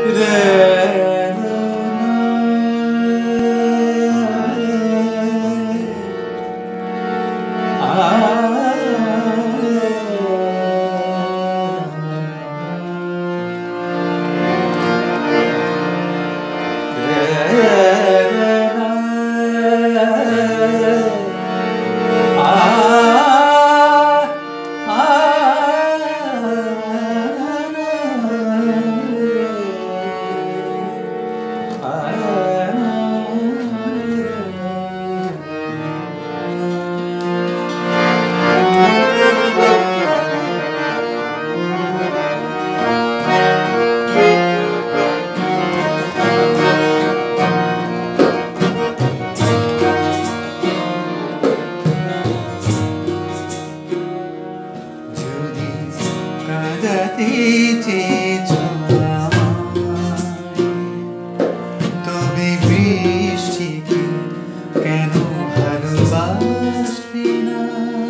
তবে বৃষ্টিকে কেন ভালোবাসবে না?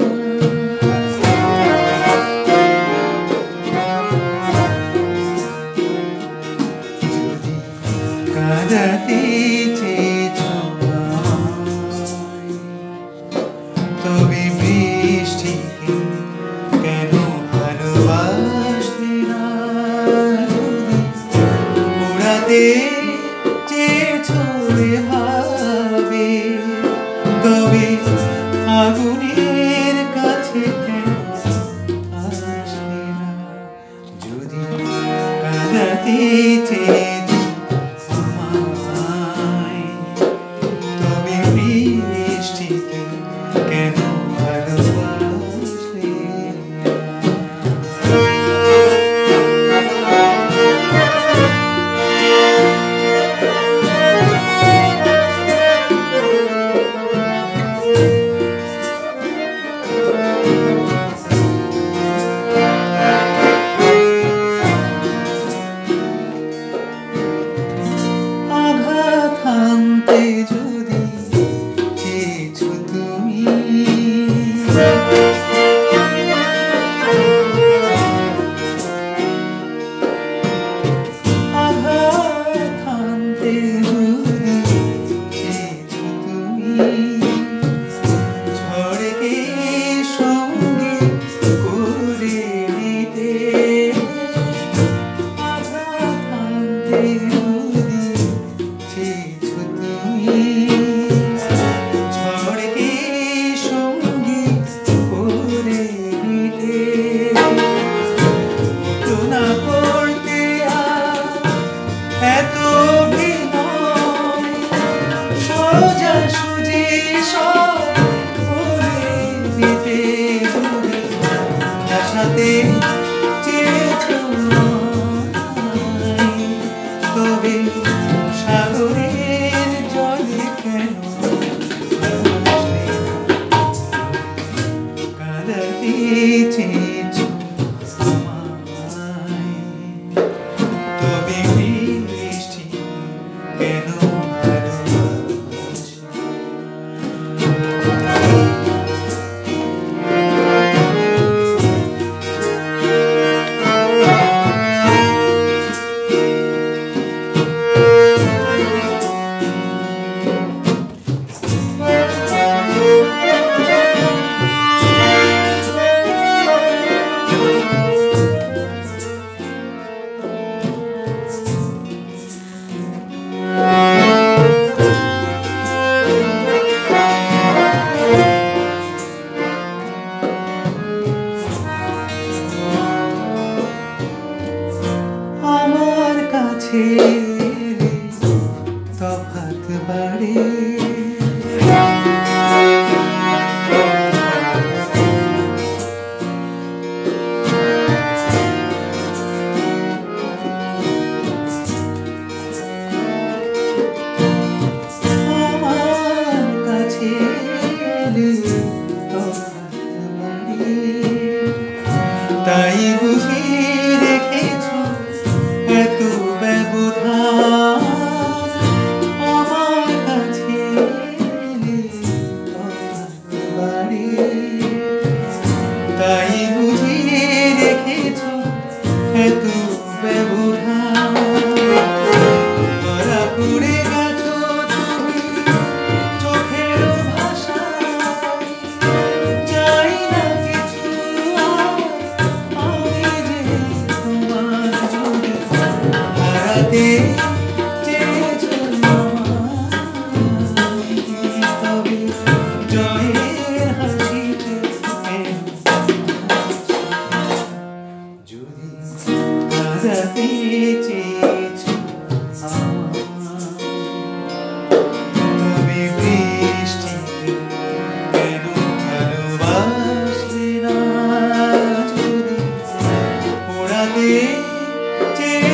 যদি কাঁদাতে চেয়েছো তবে বৃষ্টিকে কেন ভালোবাসবে না? উড়াতে চেয়েছো এভাবে তবে আগুনের কাছে কেন আসবে না? যদি কাঁদাতে চেয়েছো আমায় তবে বৃষ্টিকে কেন ভালোবাসবে না? যদি চেয়েছো তুমি আঘাত হানতে যদি চেয়েছো তুমি ঝড়কে সঙ্গে করে নিতে আঘাত হানতে যদি চেয়েছো ঝড়কে সঙ্গে করে নিতে তো না করতে এত অভিনয় সোজা সুজি সব করে নিতে যদি আশাতে চেয়েছো তবে সাগরের জলে কেন কাঁদাতে চেয়েছো আমায় তবে বৃষ্টি কেন আমার কাছে তফাৎ বাড়ে আমার কাছে তফাৎ বাড়ে তাই বুঝি রেখেছো এত ব্যবধান সাজাতে চেয়েছো আমায়। তুমি বৃষ্টিতে কেন ভালোবাসলে না? যদি পোড়াতে চেয়ে